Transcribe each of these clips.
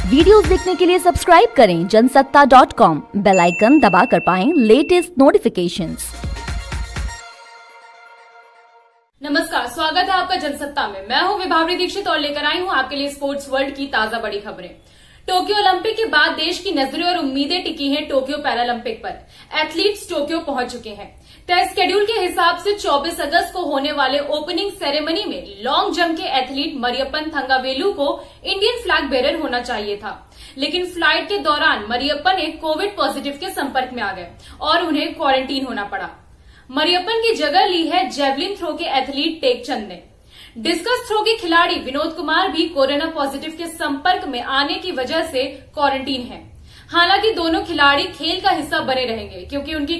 Videos देखने के लिए सब्सक्राइब करें जनसत्ता.com, बेल आइकन दबाकर पाएं लेटेस्ट नोटिफिकेशंस। नमस्कार, स्वागत है आपका जनसत्ता में। मैं हूं विभावरी दीक्षित और लेकर आई हूं आपके लिए स्पोर्ट्स वर्ल्ड की ताजा बड़ी खबरें। टोक्यो ओलंपिक के बाद देश की नजरें और उम्मीदें टिकी हैं टोक्यो पैरालंपिक पर। एथलीट्स टोक्यो पहुंच चुके हैं। तय स्केड्यूल के हिसाब से 24 अगस्त को होने वाले ओपनिंग सेरेमनी में लॉन्ग जंप के एथलीट मरियप्पन थंगावेलु को इंडियन फ्लैग बेरर होना चाहिए था, लेकिन फ्लाइट के दौरान मरियप्पन एक कोविड पॉजिटिव के संपर्क में आ गए और उन्हें क्वारंटीन होना पड़ा। मरियप्पन की जगह ली है जेवलिन थ्रो के एथलीट टेकचंद ने। डिस्कस थ्रो के खिलाड़ी विनोद कुमार भी कोरोना पॉजिटिव के संपर्क में आने की वजह से क्वारंटीन हैं। हालांकि दोनों खिलाड़ी खेल का हिस्सा बने रहेंगे क्योंकि उनकी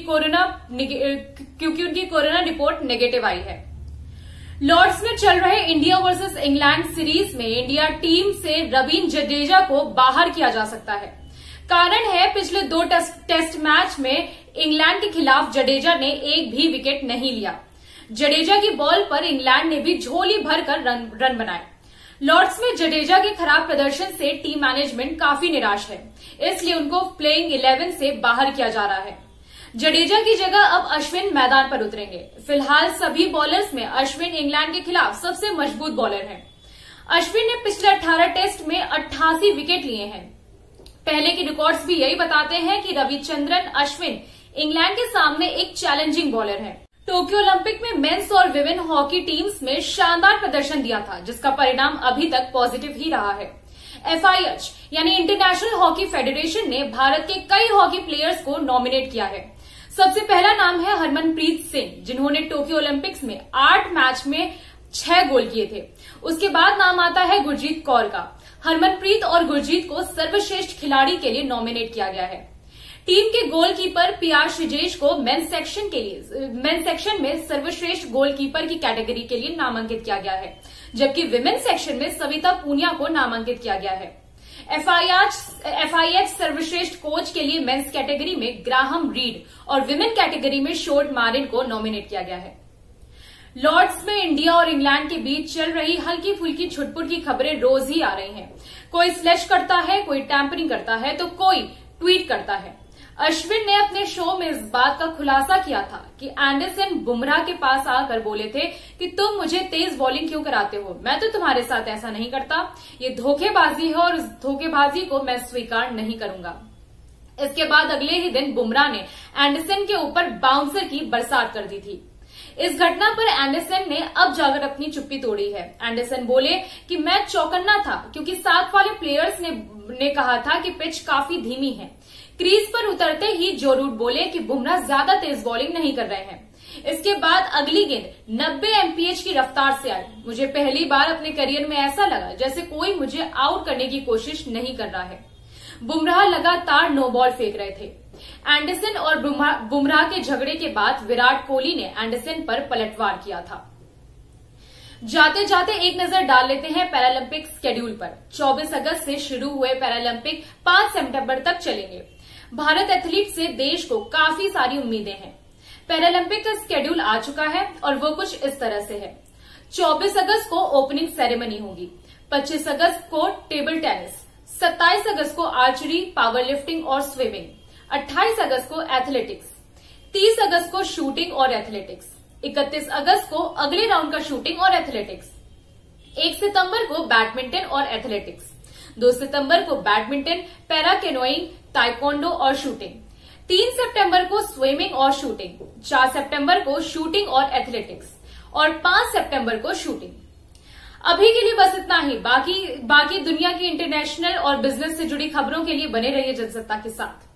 कोरोना रिपोर्ट नेगेटिव आई है। लॉर्ड्स में चल रहे इंडिया वर्सेस इंग्लैंड सीरीज में इंडिया टीम से रवींद्र जडेजा को बाहर किया जा सकता है। कारण है, पिछले 2 टेस्ट मैच में इंग्लैंड के खिलाफ जडेजा ने एक भी विकेट नहीं लिया। जडेजा की बॉल पर इंग्लैंड ने भी झोली भरकर रन बनाए। लॉर्ड्स में जडेजा के खराब प्रदर्शन से टीम मैनेजमेंट काफी निराश है, इसलिए उनको प्लेइंग 11 से बाहर किया जा रहा है। जडेजा की जगह अब अश्विन मैदान पर उतरेंगे। फिलहाल सभी बॉलर्स में अश्विन इंग्लैंड के खिलाफ सबसे मजबूत बॉलर हैं। अश्विन ने पिछले 18 टेस्ट में 88 विकेट लिए हैं। पहले के रिकॉर्ड्स भी यही बताते हैं कि रविचंद्रन अश्विन इंग्लैंड के सामने एक चैलेंजिंग बॉलर है। टोक्यो ओलंपिक में मेंस और विमेन हॉकी टीम्स में शानदार प्रदर्शन दिया था, जिसका परिणाम अभी तक पॉजिटिव ही रहा है। FIH यानी इंटरनेशनल हॉकी फेडरेशन ने भारत के कई हॉकी प्लेयर्स को नॉमिनेट किया है। सबसे पहला नाम है हरमनप्रीत सिंह, जिन्होंने टोक्यो ओलंपिक्स में 8 मैच में 6 गोल किए थे। उसके बाद नाम आता है गुरजीत कौर का। हरमनप्रीत और गुरजीत को सर्वश्रेष्ठ खिलाड़ी के लिए नॉमिनेट किया गया है। टीम के गोलकीपर PR श्रीजेश को मेंस सेक्शन में सर्वश्रेष्ठ गोलकीपर की कैटेगरी के लिए नामांकित किया गया है, जबकि विमेन सेक्शन में सविता पूनिया को नामांकित किया गया है। FIH सर्वश्रेष्ठ कोच के लिए मेंस कैटेगरी में ग्राहम रीड और विमेन कैटेगरी में शोर्ट मारिन को नॉमिनेट किया गया है। लॉर्ड्स में इंडिया और इंग्लैंड के बीच चल रही हल्की फुल्की छुटपुट की खबरें रोज ही आ रही हैं। कोई स्लैश करता है, कोई टैंपरिंग करता है, तो कोई ट्वीट करता है। अश्विन ने अपने शो में इस बात का खुलासा किया था कि एंडरसन बुमराह के पास आकर बोले थे कि तुम मुझे तेज बॉलिंग क्यों कराते हो, मैं तो तुम्हारे साथ ऐसा नहीं करता। ये धोखेबाजी है और इस धोखेबाजी को मैं स्वीकार नहीं करूंगा। इसके बाद अगले ही दिन बुमराह ने एंडरसन के ऊपर बाउंसर की बरसात कर दी थी। इस घटना पर एंडरसन ने अब जाकर अपनी चुप्पी तोड़ी है। एंडरसन बोले कि मैं चौकन्ना था क्योंकि साथ वाले प्लेयर्स ने कहा था कि पिच काफी धीमी है। क्रीज पर उतरते ही जो रूट बोले कि बुमराह ज्यादा तेज बॉलिंग नहीं कर रहे हैं। इसके बाद अगली गेंद 90 mph की रफ्तार से आई। मुझे पहली बार अपने करियर में ऐसा लगा जैसे कोई मुझे आउट करने की कोशिश नहीं कर रहा है। बुमराह लगातार नो बॉल फेंक रहे थे। एंडरसन और बुमराह के झगड़े के बाद विराट कोहली ने एंडरसन पर पलटवार किया था। जाते जाते एक नजर डाल लेते हैं पैरालंपिक स्केड्यूल पर। 24 अगस्त से शुरू हुए पैरालंपिक 5 सितंबर तक चलेंगे। भारत एथलीट से देश को काफी सारी उम्मीदें हैं। पैरालंपिक का स्केड्यूल आ चुका है और वो कुछ इस तरह से है। 24 अगस्त को ओपनिंग सेरेमनी होगी। 25 अगस्त को टेबल टेनिस, 27 अगस्त को आर्चरी, पावर लिफ्टिंग और स्विमिंग, 28 अगस्त को एथलेटिक्स, 30 अगस्त को शूटिंग और एथलेटिक्स, 31 अगस्त को अगले राउंड का शूटिंग और एथलेटिक्स, 1 सितंबर को बैडमिंटन और एथलेटिक्स, 2 सितंबर को बैडमिंटन, पैरा कैनोइंग, ताइक्वांडो और शूटिंग, 3 सितंबर को स्विमिंग और शूटिंग, 4 सितंबर को शूटिंग और एथलेटिक्स और 5 सितंबर को शूटिंग। अभी के लिए बस इतना ही। बाकी दुनिया की इंटरनेशनल और बिजनेस से जुड़ी खबरों के लिए बने रहिए जनसत्ता के साथ।